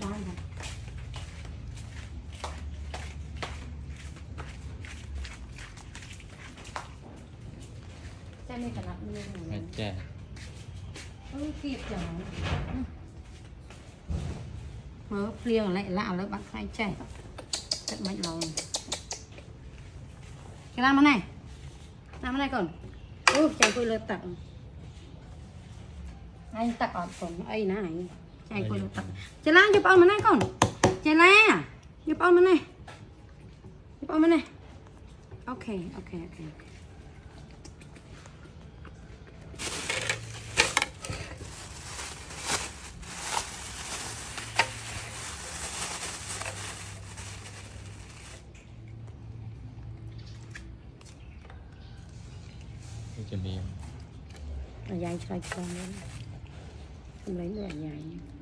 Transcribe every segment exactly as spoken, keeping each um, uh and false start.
nói rồi cha này cả nặng như này cha ừ kịp chẳng mớ liêng lại lạ lấy bạn khai chảy thật mạnh lòng cái làm cái này làm cái này còn ừ chàng quay lượt tặng anh tặng ở còn ấy này chàng quay lượt tặng chơi lá giúp ông cái này còn chơi lá giúp ông cái này giúp ông cái này ok ok ok ok chuẩn bị là dài xoay con đấy không lấy nữa dài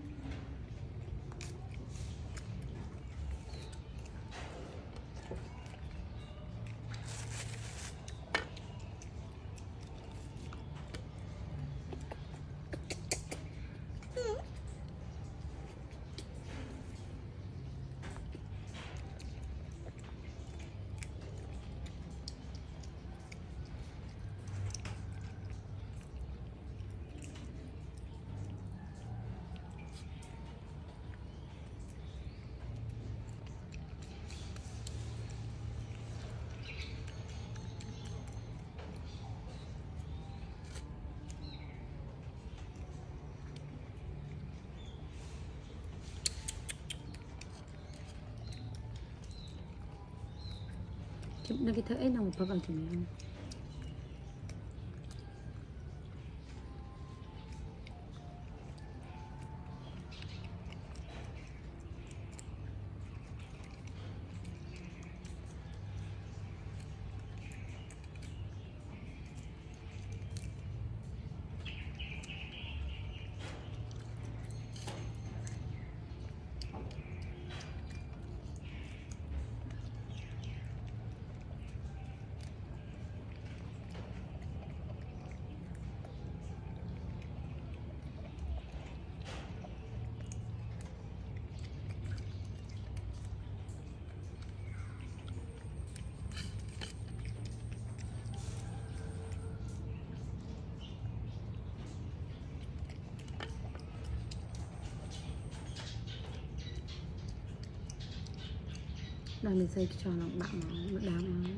nó cái thứ ấy nào mà bằng thì mình đây mình xây cho nó bạn nó đá nó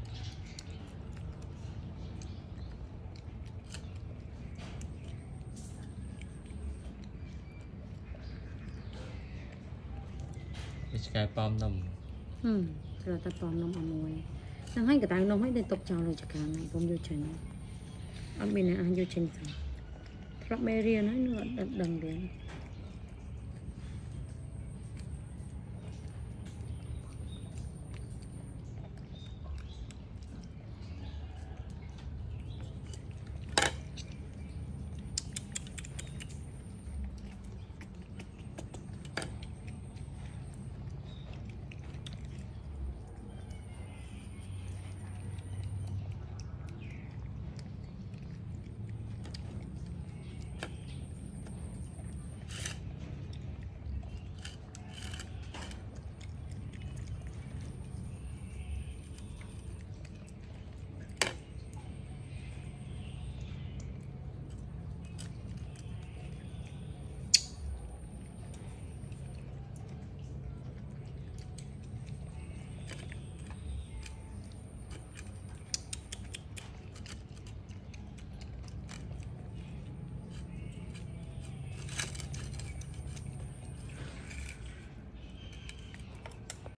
cái pom nồng ừ rồi ta pom nồng ở môi đang hay cái tay nồng hay để tục trào rồi chả cả này không vô chân ở bên này ăn vô chân sao Flloyd nó nữa đằng đến